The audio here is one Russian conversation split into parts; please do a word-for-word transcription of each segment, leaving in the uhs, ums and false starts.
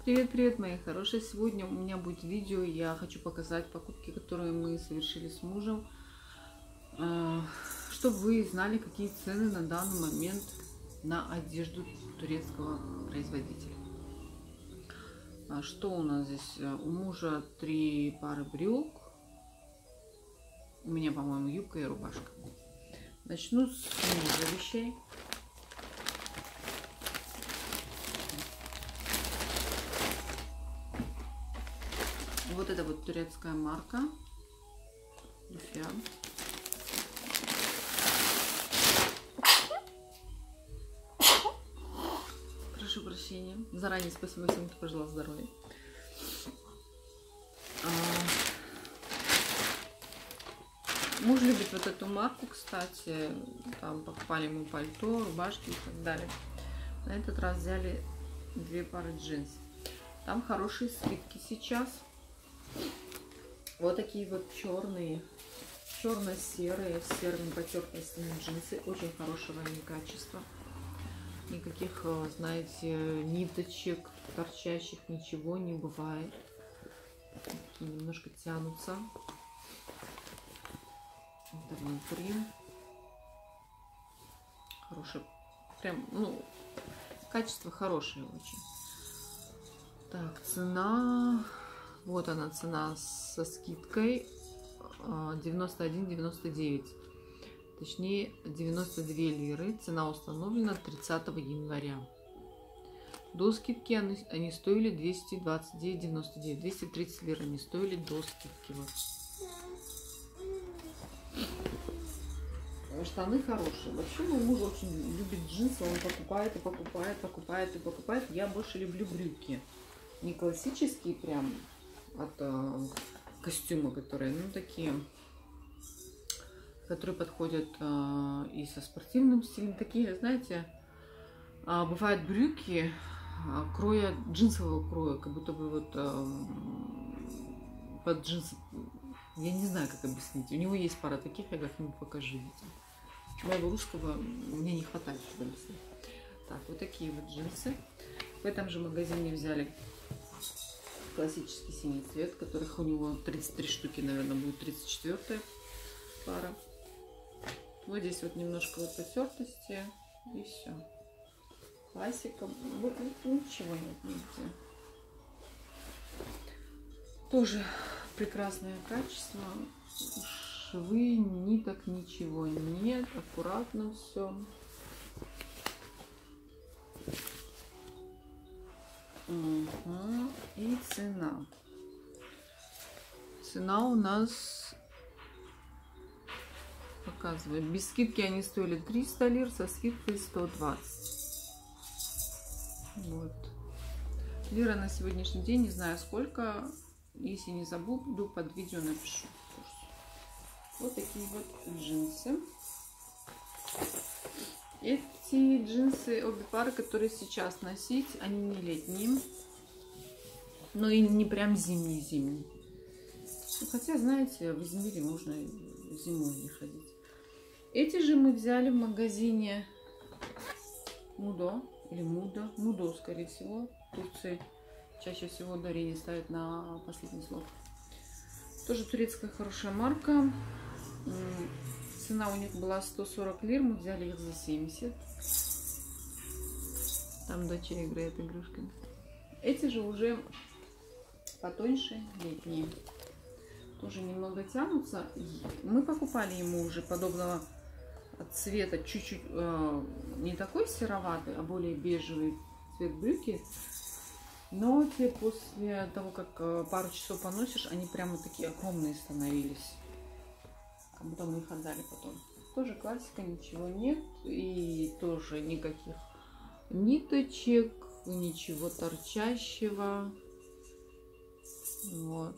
Привет, привет, мои хорошие! Сегодня у меня будет видео, я хочу показать покупки, которые мы совершили с мужем, чтобы вы знали, какие цены на данный момент на одежду турецкого производителя. Что у нас здесь? У мужа три пары брюк, у меня, по-моему, юбка и рубашка. Начну с мужа вещей. Вот это вот турецкая марка Люфя. Прошу прощения. Заранее спасибо всем, кто пожелал здоровья. А... Муж любит вот эту марку, кстати. Там покупали ему пальто, рубашки и так далее. На этот раз взяли две пары джинс. Там хорошие скидки сейчас. Вот такие вот черные, черно-серые, с серыми потертостями джинсы. Очень хорошего они качества. Никаких, знаете, ниточек, торчащих, ничего не бывает. Такие немножко тянутся. Это внутри. Хорошее, прям, ну, качество хорошее очень. Так, цена... Вот она, цена со скидкой девяносто один девяносто девять, точнее девяносто две лиры. Цена установлена тридцатого января. До скидки они, они стоили двести двадцать девять девяносто девять, двести тридцать лир они стоили до скидки. Вот. Штаны хорошие. Вообще мой муж очень любит джинсы, он покупает и покупает, покупает и покупает. Я больше люблю брюки. Не классические прям от э, костюма, которые, ну, такие, которые подходят э, и со спортивным стилем. Такие, знаете, э, бывают брюки э, кроя, джинсового кроя, как будто бы вот э, под джинсы, я не знаю, как объяснить. У него есть пара таких, я как-нибудь покажу. Моего русского мне не хватает, чтобы объяснить. Так, вот такие вот джинсы. В этом же магазине взяли классический синий цвет, которых у него тридцать три штуки, наверное, будет тридцать четвёртая пара. Вот здесь вот немножко вот потертости и все. Классика. Вот, ничего нет нигде. Тоже прекрасное качество. Швы, ниток, ничего нет. Аккуратно все. Угу. И цена. Цена у нас показывает. Без скидки они стоили триста лир, со скидкой сто двадцать. Вот. Лира на сегодняшний день, не знаю сколько. Если не забуду, под видео напишу. Вот такие вот джинсы. Эти джинсы, обе пары, которые сейчас носить, они не летние, но и не прям зимние-зимние. Хотя, знаете, в Измире можно зимой не ходить. Эти же мы взяли в магазине Мудо, или Мудо, Мудо, скорее всего. В Турции чаще всего ударение ставят на последний слог. Тоже турецкая хорошая марка. Цена у них была сто сорок лир, мы взяли их за семьдесят. Там доча играет игрушками. Эти же уже потоньше, летние. Тоже немного тянутся. Мы покупали ему уже подобного цвета, чуть-чуть э, не такой сероватый, а более бежевый цвет брюки. Но те после того, как э, пару часов поносишь, они прямо такие огромные становились. Как будто мы их отдали потом. Тоже классика, ничего нет. И тоже никаких ниточек, ничего торчащего. Вот.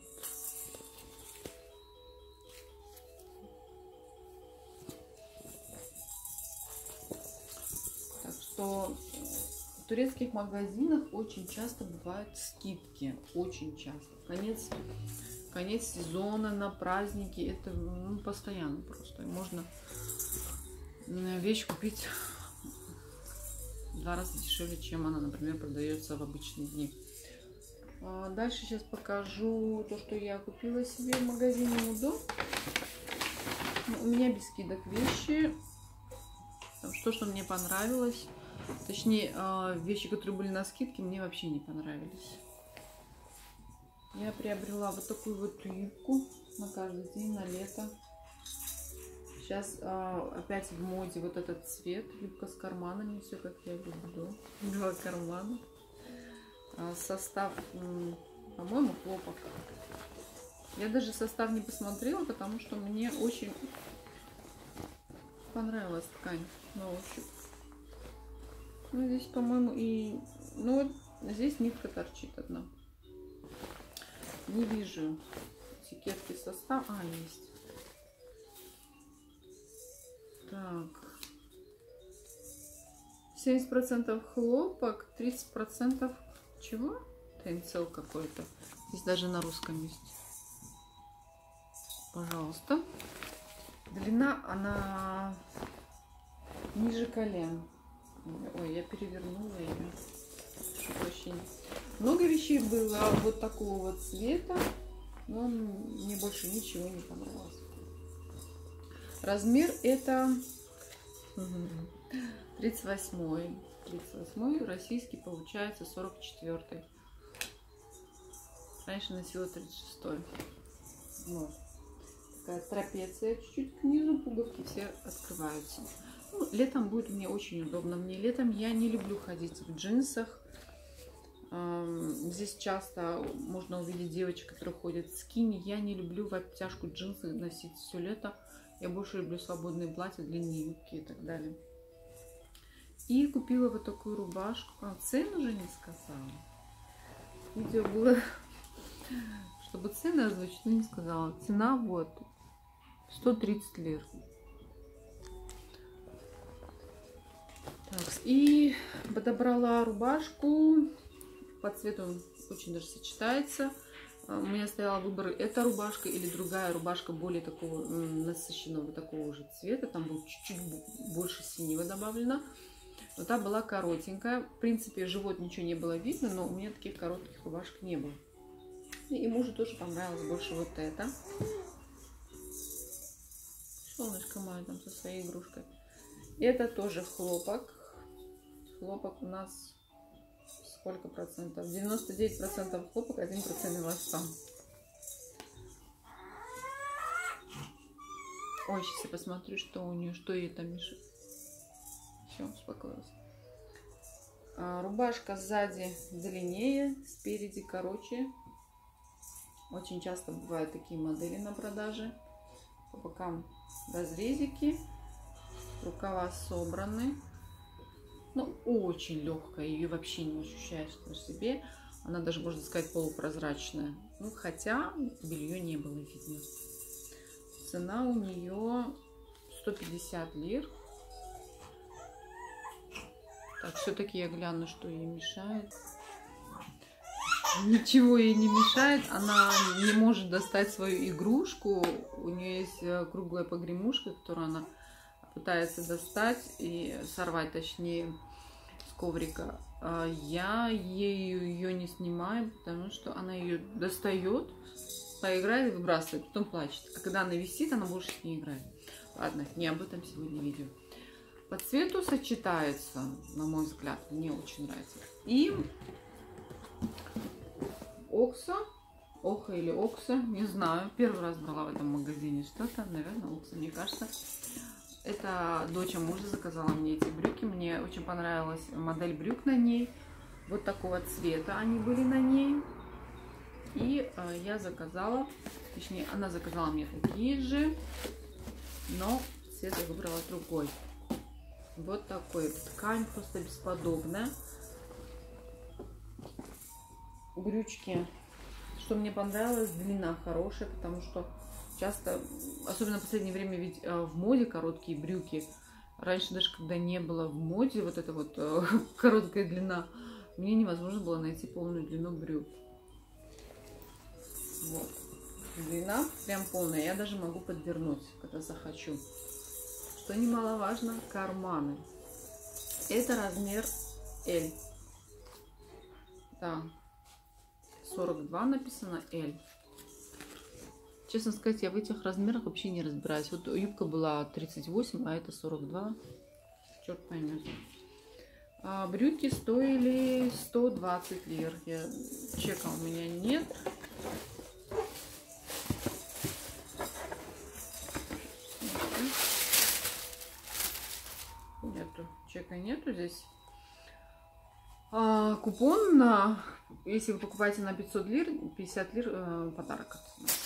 Так что в турецких магазинах очень часто бывают скидки. Очень часто. Конец Конец сезона, на праздники, это, ну, постоянно просто. Можно вещь купить в два раза дешевле, чем она, например, продается в обычные дни. А дальше сейчас покажу то, что я купила себе в магазине Мудо. У меня без скидок вещи. Что, что мне понравилось. Точнее, вещи, которые были на скидке, мне вообще не понравились. Я приобрела вот такую вот юбку на каждый день, на лето. Сейчас опять в моде вот этот цвет. Юбка с карманами, все как я люблю. Два кармана. Состав, по-моему, хлопок. Я даже состав не посмотрела, потому что мне очень понравилась ткань на ощупь. Ну, здесь, по-моему, и... Ну, вот здесь нитка торчит одна. Не вижу этикетки состава. А, есть. Так. семьдесят процентов хлопок, тридцать процентов... Чего? Тенцел какой-то. Здесь даже на русском есть. Пожалуйста. Длина, она ниже колен. Ой, я перевернула ее. Прошу прощения. Много вещей было вот такого вот цвета, но мне больше ничего не понравилось. Размер это тридцать восьмой. тридцать восьмой, российский получается сорок четвёртый. Раньше носила тридцать шестой. Вот. Такая трапеция чуть-чуть к низу, пуговки все открываются. Ну, летом будет мне очень удобно. Мне летом я не люблю ходить в джинсах. Здесь часто можно увидеть девочек, которые ходят в скини. Я не люблю в обтяжку джинсы носить все лето. Я больше люблю свободные платья, длинные юбки и так далее. И купила вот такую рубашку. А, цену уже не сказала. Видео было, чтобы цены озвучить, но не сказала. Цена вот сто тридцать лир. Так, и подобрала рубашку. По цвету очень даже сочетается. У меня стоял выбор, эта рубашка или другая рубашка более такого насыщенного такого же цвета. Там было чуть-чуть больше синего добавлено. Но та была коротенькая. В принципе, живот ничего не было видно, но у меня таких коротких рубашек не было. И мужу тоже понравилось больше вот это. Солнышко мое там со своей игрушкой. Это тоже хлопок. Хлопок у нас сколько процентов? девяносто девять процентов хлопок, один процент волоса. Ой, сейчас я посмотрю, что у нее, что ей там мешает. Все, успокоилась. А, рубашка сзади длиннее, спереди короче. Очень часто бывают такие модели на продаже. По бокам разрезики, рукава собраны. Ну, очень легкая, ее вообще не ощущаешь на себе. Она даже, можно сказать, полупрозрачная. Ну, хотя белье не было видно. Цена у нее сто пятьдесят лир. Так, все-таки я гляну, что ей мешает. Ничего ей не мешает. Она не может достать свою игрушку. У нее есть круглая погремушка, которую она пытается достать и сорвать, точнее, с коврика. Я ею ее не снимаю, потому что она ее достает, поиграет и выбрасывает, потом плачет. А когда она висит, она больше с ней играет. Ладно, не об этом сегодня видео. По цвету сочетается, на мой взгляд, мне очень нравится. И Окса, Оха или Окса, не знаю. Первый раз брала в этом магазине что-то, наверное, Окса, мне кажется. Это дочь мужа заказала мне эти брюки. Мне очень понравилась модель брюк на ней. Вот такого цвета они были на ней. И э, я заказала, точнее, она заказала мне такие же, но цвет я выбрала другой. Вот такой. Ткань просто бесподобная. Брючки, что мне понравилось, длина хорошая, потому что часто, особенно в последнее время, ведь в моде короткие брюки. Раньше даже когда не было в моде вот эта вот э, короткая длина, мне невозможно было найти полную длину брюк. Вот. Длина прям полная. Я даже могу подвернуть, когда захочу. Что немаловажно, карманы. Это размер L. Да. сорок два написано, L. Честно сказать, я в этих размерах вообще не разбираюсь. Вот юбка была тридцать восемь, а это сорок два. Черт поймет. А брюки стоили сто двадцать лир. Я... Чека у меня нет. Нету. Чека нету здесь. А, купон на... Если вы покупаете на пятьсот лир, пятьдесят лир э, подарок.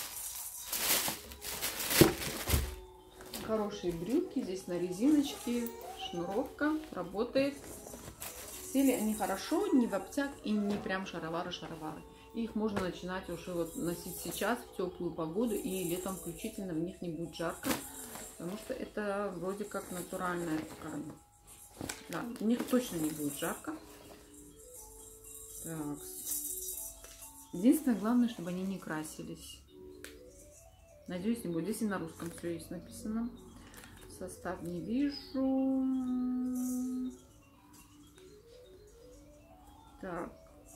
Хорошие брюки, здесь на резиночке, шнуровка, работает. Сели они хорошо, не в обтяг и не прям шаровары-шаровары. Их можно начинать уже вот носить сейчас в теплую погоду, и летом включительно в них не будет жарко, потому что это вроде как натуральная ткань. Да, в них точно не будет жарко. Так. Единственное, главное, чтобы они не красились. Надеюсь, не будет. Здесь и на русском все есть написано. Состав не вижу. Так.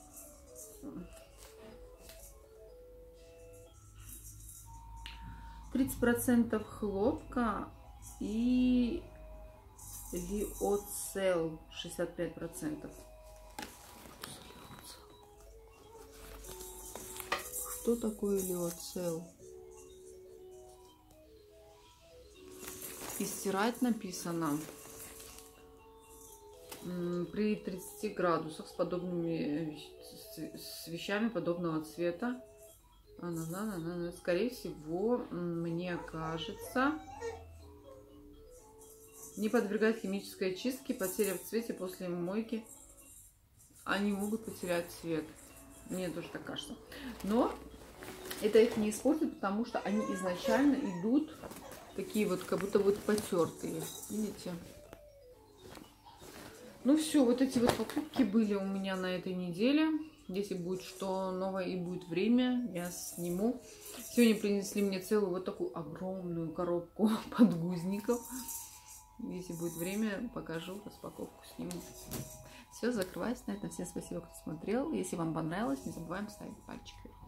тридцать процентов хлопка и лиоцел шестьдесят пять процентов. Что такое лиоцел? И стирать написано при тридцати градусах с подобными с вещами подобного цвета. Скорее всего, мне кажется, не подвергать химической очистке, потеря в цвете после мойки. Они могут потерять цвет. Мне тоже так кажется. Но это их не испортит, потому что они изначально идут такие вот, как будто вот потертые. Видите? Ну все, вот эти вот покупки были у меня на этой неделе. Если будет что новое и будет время, я сниму. Сегодня принесли мне целую вот такую огромную коробку подгузников. Если будет время, покажу, распаковку сниму. Все, закрываюсь. На этом всем спасибо, кто смотрел. Если вам понравилось, не забываем ставить пальчик вверх.